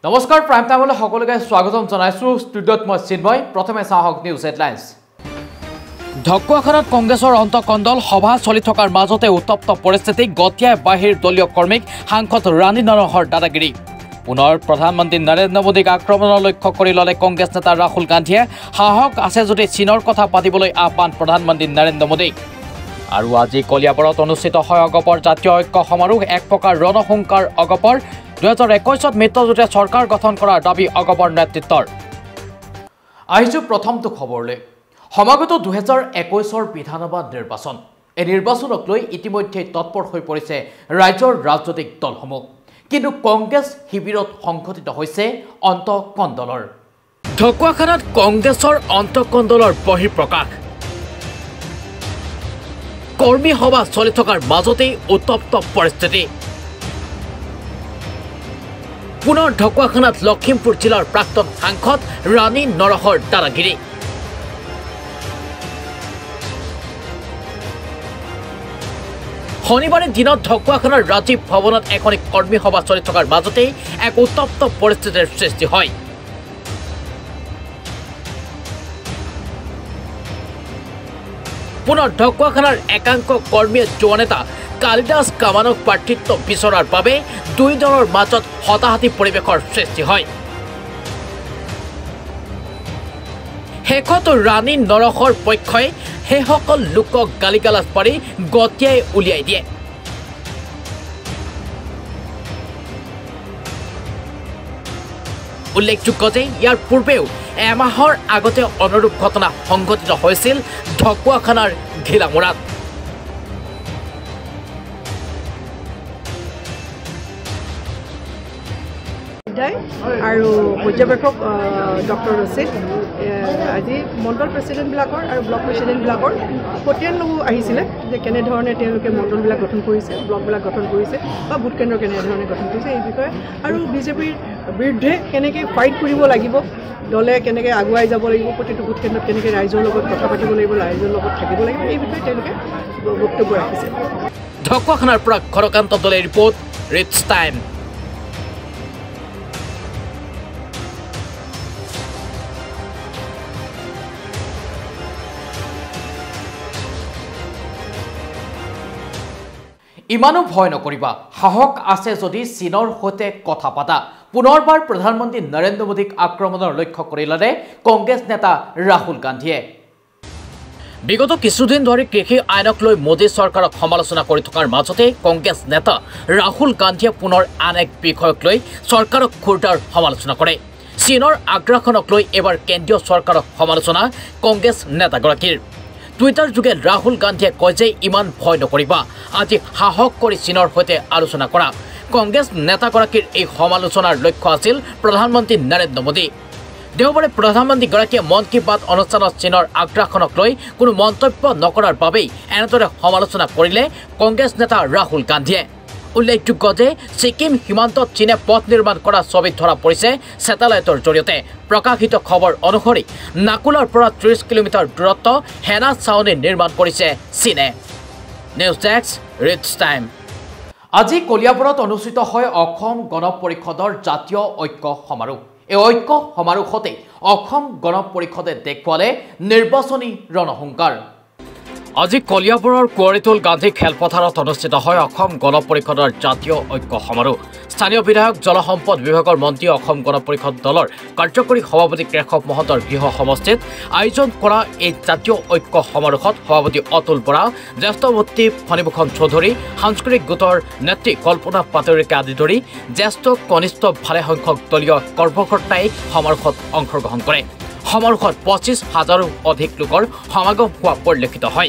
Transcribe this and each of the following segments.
নমস্কাৰ প্ৰাইম টাইমলৈ সকলোকে স্বাগতম জনাইছো ষ্টুডিঅ'ত মই চিন্ময় প্ৰথমে চাহক নিউজ হেডলাইন্স ঢকুৱাখানাত কংগ্ৰেছৰ অন্তকণ্ডল সভা চলি থকাৰ মাজতে উত্তপ্ত পৰিস্থিতি গতিয়াই বাহিৰ দলীয় কৰ্মীক সাংসদ ৰাণী নৰহৰ দাদাগিৰি পুনৰ প্ৰধানমন্ত্ৰী নৰেন্দ্ৰ মোদীক আক্ৰমণৰ লক্ষ্য কৰি ল'লে কংগ্ৰেছ নেতা ৰাহুল গান্ধীয়ে সাহস আছে যদি চীনৰ কথা পাতিবলৈ আহ্বান প্ৰধানমন্ত্ৰী নৰেন্দ্ৰ মোদীক আৰু আজি কলিয়াবৰত অনুষ্ঠিত হয় অগপৰ জাতীয় ঐক্য সমাৰোহ এক প্ৰকাৰ ৰণসংকাৰ অগপৰ 2021 মিত্ৰজোঁটে চৰকাৰ গঠন কৰাৰ দাবী অগপৰ নেতৃত্বৰ আহিছো প্ৰথমটো খবৰলৈ সমাগত 2021 বিধানসভা নিৰ্বাচন এই নিৰ্বাচনক লৈ ইতিমধ্যে তৎপৰ হৈ পৰিছে ৰাজ্যৰ ৰাজনৈতিক দলসমূহ কিন্তু কংগ্ৰেছ শিবিৰত সংঘটিত হৈছে অন্তকণ্ডলৰ ঢকুৱাখানাত কংগ্ৰেছৰ অন্তকণ্ডলৰ বহিঃপ্ৰকাশ কৰ্মী সভা চলি থকাৰ মাজতেই উত্তপ্ত পৰিস্থিতি পুনৰ ঢকুৱাখানাত লখিমপুৰ জিলাৰ প্ৰাক্তন সাংসদ ৰাণী নৰহৰ দাদাগিৰি শনিবাৰে দিনত ঢকুৱাখানাৰ ৰাজীৱ ভৱনত এখনি কৰ্মী সভা চলি থকাৰ মাজতেই এক উত্তপ্ত পৰিস্থিতিৰ সৃষ্টি হয় পুনৰ ঢকুৱাখানাৰ একাংশ কৰ্মীয়ে যুৱ নেতা কালিদাস কামানক প্ৰাৰ্থিত্ব বিচৰাৰ বাবে দুই দলৰ মাজত হতাহতি পৰিৱেশৰ সৃষ্টি হয় শেষত ৰাণী নৰহৰ পক্ষই সেইসকল লোকক গালিগালাজ পাৰি গতিয়াই উলিয়াই দিয়ে উল্লেখযোগ্য যে ইয়াৰ পূৰ্বেও এমাহৰ আগতে অনুৰূপ ঘটনা সংঘটিত হৈছিল ঢকুৱাখানাৰ ঘিলামুৰাত আৰু পৰ্যবেক্ষক ডক্টৰ ৰচিদ আজি মণ্ডল প্ৰেচিডেণ্টবিলাকৰ আৰু ব্লক প্ৰেচিডেণ্টবিলাকৰ পঠিয়ান আহিছিলে যে কেনেধৰণে তেওঁলোকে মণ্ডলবিলাক গঠন কৰিছে ব্লকবিলাক গঠন কৰিছে বা বুথ কেন্দ্ৰ কেনেধৰণে গঠন কৰিছে এই বিষয়ে আৰু বিজেপিৰ বিৰুদ্ধে কেনেকৈ ফাইট কৰিব লাগিব দলে কেনেকৈ আগুৱাই যাব লাগিব প্ৰতিটো বুথ কেন্দ্ৰত কেনেকৈ ৰাইজৰ লগত কথা পাতিব লাগিব ৰাইজৰ লগত থাকিব লাগিব এই বিষয়ে তেওঁলোকে বক্তব্য ৰাখিছে ঢকুৱাখানাৰ পৰা ঘৰকান্ত দলে ৰিপৰ্ট ৰিটছ টাইম ইমানো ভয় নকৰিবা সাহস আছে যদি চীনৰ সৈতে কথা পাতা পুনৰবাৰ প্ৰধানমন্ত্ৰী নৰেন্দ্ৰ মোদীক আক্ৰমণৰ লক্ষ্য কৰি ল'লে কংগ্ৰেছ নেতা ৰাহুল গান্ধীয়ে বিগত কিছুদিন ধৰি কৃষি আইনক লৈ মোদী চৰকাৰক সমালোচনা কৰি থকাৰ মাজতে কংগ্ৰেছ নেতা ৰাহুল গান্ধীয়ে পুনৰ আন এক বিষয়ক লৈ চৰকাৰক খুৰদাৰ সমালোচনা কৰে চীনৰ আগ্ৰাসনক লৈ এবাৰ কেন্দ্ৰীয় চৰকাৰক সমালোচনা কংগ্ৰেছ নেতাগৰাকীৰ টুইটাৰ যোগে ৰাহুল গান্ধীয়ে কয় যে ইমান ভয় নকৰিবা আজি সাহস কৰি চীনৰ সৈতে আলোচনা কৰা কংগ্ৰেছ নেতাগৰাকীৰ এই সমালোচনাৰ লক্ষ্য আছিল প্ৰধানমন্ত্ৰী নৰেন্দ্ৰ মোদী দেওবাৰে প্ৰধানমন্ত্ৰীগৰাকীয়ে মন কী বাত অনুষ্ঠানত চীনৰ আগ্ৰাসনক লৈ কোনো মন্তব্য নকৰাৰ বাবেই এনেদৰে সমালোচনা কৰিলে কংগ্ৰেছ নেতা ৰাহুল গান্ধীয়ে উল্লেখযোগ্য যে ছিকিম সীমান্তত চীনে পথ নিৰ্মাণ কৰা ছবিত ধৰা পৰিছে ছেটেলাইটৰ জৰিয়তে প্ৰকাশিত খবৰ অনুসৰি নাকুলাৰ পৰা 30 কিলোমিটাৰ দূৰত্ব হেনা চাউনি নিৰ্মাণ কৰিছে চীনে নিউজ ডেস্ক ৰিটছ টাইম আজি কলিয়াবৰত অনুষ্ঠিত হয় অসম গণ পৰিষদৰ জাতীয় ঐক্য সমাৰোহ এই ঐক্য সমাৰোহতে অসম গণ পৰিষদে দেখুৱালে নিৰ্বাচনী ৰণসংকাৰ আজি কলিয়াবৰৰ কুঁৱৰীটোল গান্ধী খেলপথাৰত অনুষ্ঠিত হয় অসম গণ পৰিষদৰ জাতীয় ঐক্য সমাৰোহ স্থানীয় বিধায়ক জলসম্পদ বিভাগৰ মন্ত্ৰী অসম গণ পৰিষদ দলৰ কাৰ্যকৰী সভাপতি কেশৱ মহন্তৰ গৃহ সমষ্টিত আয়োজন কৰা এই জাতীয় ঐক্য সমাৰোহত সভাপতি অতুল বৰা জ্যেষ্ঠ মন্ত্ৰী ফণীভূষণ চৌধুৰী সাংস্কৃতিক গোটৰ নেত্ৰী কল্পনা পাটোৱাৰীকে আদি ধৰি জ্যেষ্ঠ কনিষ্ঠ ভালেসংখ্যক দলীয় কৰ্মকৰ্তাই সমাৰোহত অংশগ্ৰহণ কৰে সমাৰোহত 25,000ৰো অধিক লোকৰ সমাগম হোৱা পৰিলক্ষিত হয়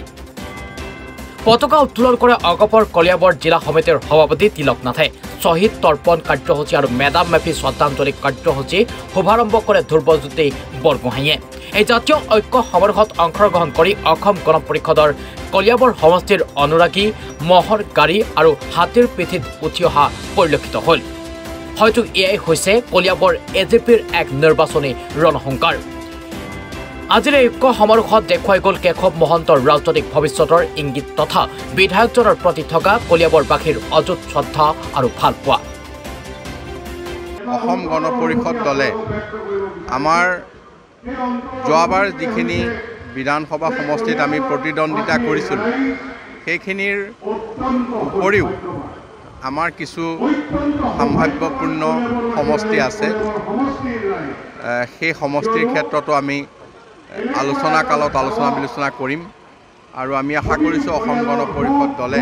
পতাকা উত্তোলন কৰে অগপৰ কলিয়াবৰ জিলা সমিতিৰ সভাপতি তিলক নাথে শ্বহীদ তৰ্পণ কাৰ্যসূচী আৰু মেডাম মেফি শ্ৰদ্ধাঞ্জলি কাৰ্যসূচী শুভাৰম্ভ কৰে ধ্ৰুৱজ্যোতি বৰগোহাঁইয়ে এই জাতীয় ঐক্য সমাৰোহত অংশগ্ৰহণ কৰি অসম গণ পৰিষদৰ কলিয়াবৰ সমষ্টিৰ অনুৰাগী মহৰ গাড়ী আৰু হাতীৰ পিঠিত উঠি অহা পৰিলক্ষিত হ'ল হয়তো এয়াই হৈছে কলিয়াবৰ এজেপিৰ এক নিৰ্বাচনী ৰণসংকাৰ আজিৰ ঐক্য সমাৰোহত দেখুৱাই গ'ল কেশৱ মহন্তৰ ৰাজনৈতিক ভৱিষ্যতৰ ইংগিত তথা বিধায়কজনৰ প্ৰতি থকা কলিয়াবৰবাসীৰ অযুত শ্ৰদ্ধা আৰু ভালপোৱা অসম গণ পৰিষদ দলে আমাৰ যোৱাবাৰ যিখিনি বিধানসভা সমষ্টিত আমি প্ৰতিদ্বন্দ্বিতা কৰিছিলোঁ সেইখিনিৰ উপৰিও আমাৰ কিছু সম্ভাৱ্যপূৰ্ণ সমষ্টি আছে সেই সমষ্টিৰ ক্ষেত্ৰতো আমি আলোচনা কালত আলোচনা বিলোচনা কৰিম আৰু আমি আশা কৰিছোঁ অসম গণ পৰিষদ দলে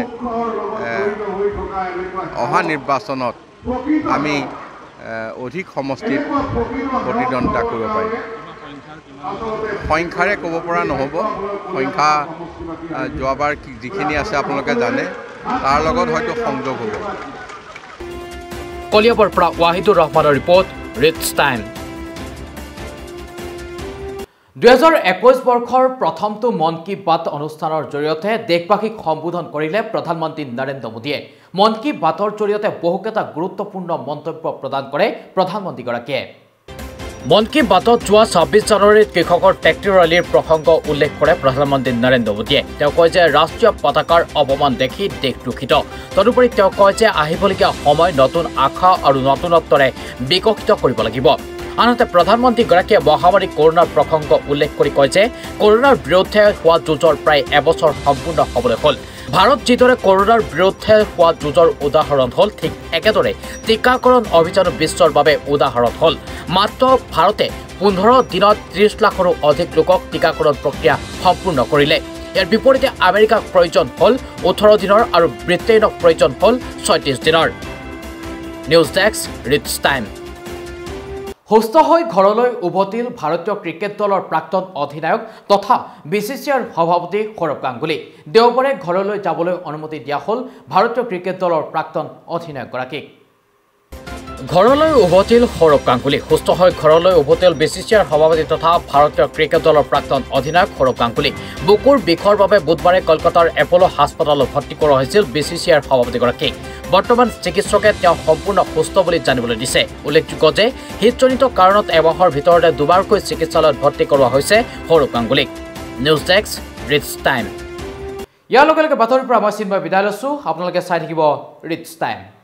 অহা নিৰ্বাচনত আমি অধিক সমষ্টিত প্ৰতিদ্বন্দ্বিতা কৰিব পাৰিম সংখ্যাৰে ক'ব পৰা নহ'ব সংখ্যা যোৱাবাৰ যিখিনি আছে আপোনালোকে জানে তাৰ লগত হয়তো সংযোগ হ'ব কলিয়াবৰ পৰা ৱাহিদুৰ ৰহমানৰ ৰিপৰ্ট ৰিটছ টাইম 2021 বৰ্ষৰ প্ৰথমটো মন কি বাত অনুষ্ঠানৰ জৰিয়তে দেশবাসীক সম্বোধন কৰিলে প্ৰধানমন্ত্ৰী নৰেন্দ্ৰ মোদীয়ে মন কি বাতৰ জৰিয়তে বহুকেইটা গুৰুত্বপূৰ্ণ মন্তব্য প্ৰদান কৰে প্ৰধানমন্ত্ৰীগৰাকীয়ে মন কি বাতত যোৱা 26 জানুৱাৰীত কৃষকৰ ট্ৰেক্টৰ ৰেলীৰ প্ৰসংগ উল্লেখ কৰে প্ৰধানমন্ত্ৰী নৰেন্দ্ৰ মোদীয়ে তেওঁ কয় যে ৰাষ্ট্ৰীয় পতাকাৰ অপমান দেখি দেশ দুখিত তদুপৰি তেওঁ কয় যে আহিবলগীয়া সময় নতুন আশা আৰু নতুনত্বৰে বিকশিত কৰিব লাগিব আনহাতে প্ৰধানমন্ত্ৰীগৰাকীয়ে মহামাৰী কৰোনাৰ প্ৰসংগ উল্লেখ কৰি কয় যে কৰোনাৰ বিৰুদ্ধে হোৱা যুঁজৰ প্ৰায় এবছৰ সম্পূৰ্ণ হ'বলৈ হ'ল ভাৰত যিদৰে কৰোনাৰ বিৰুদ্ধে হোৱা যুঁজৰ উদাহৰণ হ'ল ঠিক একেদৰে টিকাকৰণ অভিযান বিশ্বৰ বাবে উদাহৰণ হ'ল মাত্ৰ ভাৰতে 15 দিনত 30 লাখৰো অধিক লোকক টিকাকৰণ প্ৰক্ৰিয়া সম্পূৰ্ণ কৰিলে ইয়াৰ বিপৰীতে আমেৰিকাক প্ৰয়োজন হ'ল 18 দিনৰ আৰু ব্ৰিটেইনক প্ৰয়োজন হ'ল 36 দিনৰ নিউজ ডেস্ক ৰিটছ টাইম সুস্থ হৈ ঘৰলৈ উভতিল ভাৰতীয় ক্ৰিকেট দলৰ প্ৰাক্তন অধিনায়ক তথা বিচিচিআইৰ সভাপতি সৌৰভ গাংগুলী দেওবাৰে ঘৰলৈ যাবলৈ অনুমতি দিয়া হ'ল ভাৰতীয় ক্ৰিকেট দলৰ প্ৰাক্তন অধিনায়কগৰাকীক ঘৰলৈ উভতিল সৌৰভ গাংগুলী সুস্থ হৈ ঘৰলৈ উভতিল বিচিচিআইৰ সভাপতি তথা ভাৰতীয় ক্ৰিকেট দলৰ প্ৰাক্তন অধিনায়ক সৌৰভ গাংগুলী বুকুৰ বিষৰ বাবে বুধবাৰে কলকাতাৰ এপলো হাস্পতালত ভৰ্তি কৰা হৈছিল বিচিচিআইৰ সভাপতিগৰাকীক বৰ্তমান চিকিৎসকে তেওঁ সম্পূৰ্ণ সুস্থ বুলি জানিবলৈ দিছে উল্লেখযোগ্য যে হৃদজনিত কাৰণত এমাহৰ ভিতৰতে দুবাৰকৈ চিকিৎসালয়ত ভৰ্তি কৰোৱা হৈছে সৌৰভ গাংগুলীক নিউজ ডেস্ক ৰিটছ টাইম ইয়াৰ লগে লগে বাতৰিৰ পৰা মই চিন্ময় বিদায় লৈছোঁ আপোনালোকে চাই থাকিব ৰিটছ টাইম